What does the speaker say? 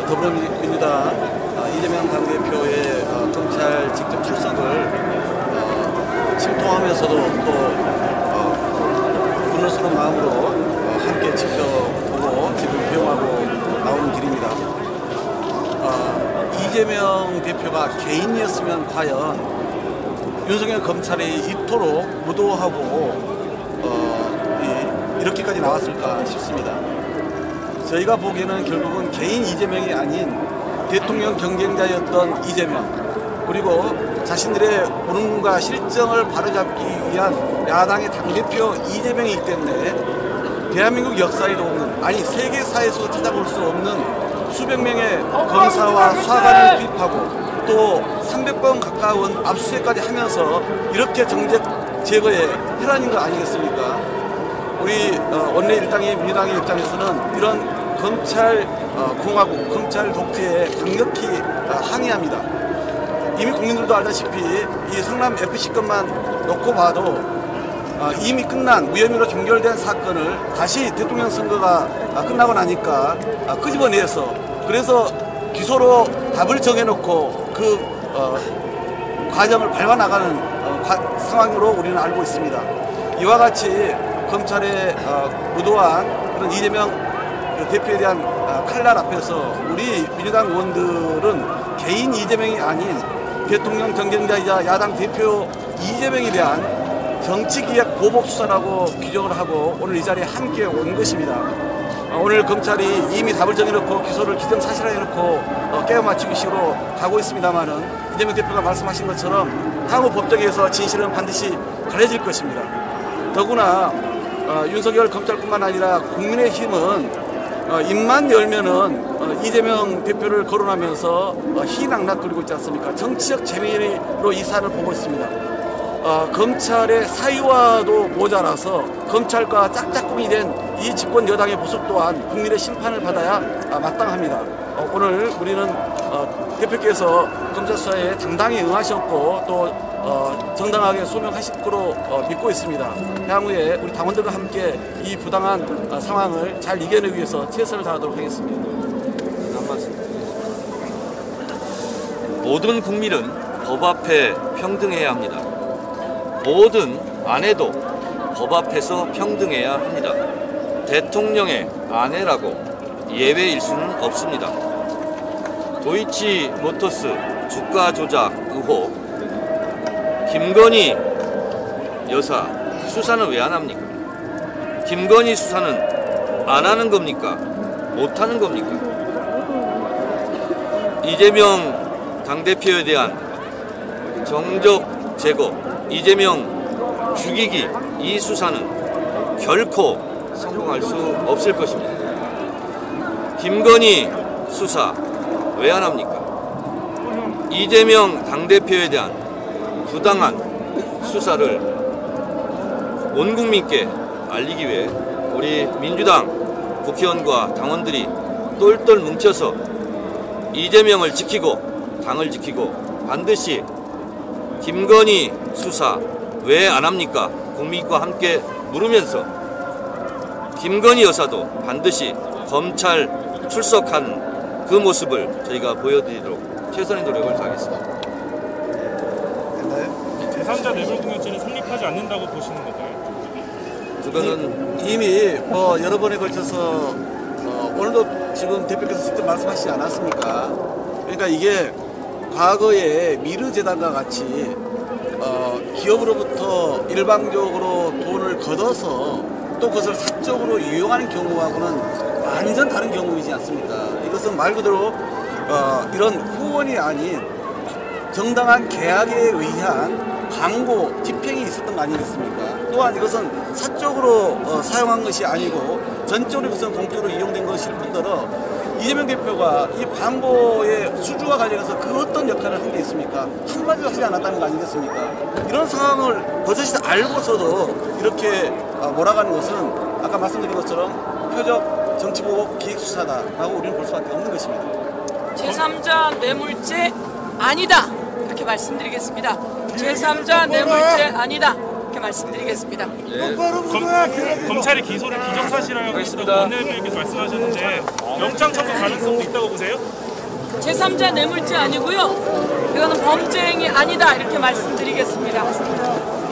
더불어민주당 이재명 당대표의 검찰 직접 출석을 심통하면서도 또 분노스러운 마음으로 함께 지켜보고 지금 배웅하고 나오는 길입니다. 이재명 대표가 개인이었으면 과연 윤석열 검찰이 이토록 무도하고 이렇게까지 나왔을까 싶습니다. 저희가 보기에는 결국은 개인 이재명이 아닌 대통령 경쟁자였던 이재명, 그리고 자신들의 무능과 실정을 바로잡기 위한 야당의 당대표 이재명이기 때문에 대한민국 역사에도 없는, 아니 세계사에서도 찾아볼 수 없는 수백 명의 검사와 수사관을 투입하고 또 300번 가까운 압수수색까지 하면서 이렇게 정책 제거에 혈안인 거 아니겠습니까? 우리 원내일당의 민주당의 입장에서는 이런 검찰 공화국, 검찰 독재에 강력히 항의합니다. 이미 국민들도 알다시피 이 성남 FC 건만 놓고 봐도 이미 끝난 무혐의로 종결된 사건을 다시 대통령 선거가 끝나고 나니까 끄집어내서, 그래서 기소로 답을 정해놓고 그 과정을 밟아나가는 상황으로 우리는 알고 있습니다. 이와 같이 검찰의 무도한 그런 이재명 대표에 대한 칼날 앞에서 우리 민주당 의원들은 개인 이재명이 아닌 대통령 경쟁자이자 야당 대표 이재명에 대한 정치기획 보복 수사라고 규정을 하고 오늘 이 자리에 함께 온 것입니다. 오늘 검찰이 이미 답을 정해놓고 기소를 기정사실화해놓고 깨워 맞추기 식으로 가고 있습니다만은 이재명 대표가 말씀하신 것처럼 향후 법정에서 진실은 반드시 가려질 것입니다. 더구나 윤석열 검찰뿐만 아니라 국민의힘은 입만 열면은 이재명 대표를 거론하면서 희낙낙거리고 있지 않습니까? 정치적 재미로 이 사안을 보고 있습니다. 검찰의 사유화도 모자라서 검찰과 짝짝꿍이 된 이 집권 여당의 모습 또한 국민의 심판을 받아야 마땅합니다. 오늘 우리는 대표께서 검찰 수사에 당당히 응하셨고 또 정당하게 소명하실 거로 믿고 있습니다. 향후에 우리 당원들과 함께 이 부당한 상황을 잘 이겨내기 위해서 최선을 다하도록 하겠습니다. 모든 국민은 법 앞에 평등해야 합니다. 모든 아내도 법 앞에서 평등해야 합니다. 대통령의 아내라고 예외일 수는 없습니다. 도이치모터스 주가 조작 의혹, 김건희 여사 수사는 왜 안 합니까? 김건희 수사는 안 하는 겁니까? 못 하는 겁니까? 이재명 당대표에 대한 정적 제거, 이재명 죽이기, 이 수사는 결코 성공할 수 없을 것입니다. 김건희 수사 왜 안 합니까? 이재명 당대표에 대한 부당한 수사를 온 국민께 알리기 위해 우리 민주당 국회의원과 당원들이 똘똘 뭉쳐서 이재명을 지키고 당을 지키고 반드시 김건희 수사 왜 안 합니까? 국민과 함께 물으면서 김건희 여사도 반드시 검찰 출석한 그 모습을 저희가 보여드리도록 최선의 노력을 다하겠습니다. 제3자 뇌물공여죄는 성립하지 않는다고 보시는 건가요? 그거는 이미 여러 번에 걸쳐서 오늘도 지금 대표께서 직접 말씀하시지 않았습니까? 그러니까 이게 과거에 미르재단과 같이 기업으로부터 일방적으로 돈을 걷어서 또 그것을 사적으로 이용하는 경우하고는 완전 다른 경우이지 않습니까? 이것은 말 그대로 이런 후원이 아닌 정당한 계약에 의한 광고, 집행이 있었던 거 아니겠습니까? 또한 이것은 사적으로 사용한 것이 아니고 전적으로 이것은 공적으로 이용된 것일 뿐더러 이재명 대표가 이 광고의 수주와 관련해서 그 어떤 역할을 한 게 있습니까? 한마디도 하지 않았다는 거 아니겠습니까? 이런 상황을 버젓이 알고서도 이렇게 몰아가는 것은 아까 말씀드린 것처럼 표적 정치보복 기획수사다라고 우리는 볼 수밖에 없는 것입니다. 제3자 뇌물죄 아니다, 이렇게 말씀드리겠습니다. 제3자 뇌물죄 아니다. 이렇게 말씀드리겠습니다. 검찰이 기소를 기정사실화하고 있다고 원내대표께서 말씀하셨는데 영장 청구 가능성도 있다고 보세요? 제3자 뇌물죄 아니고요. 이거는 범죄 행위 아니다 이렇게 말씀드리겠습니다.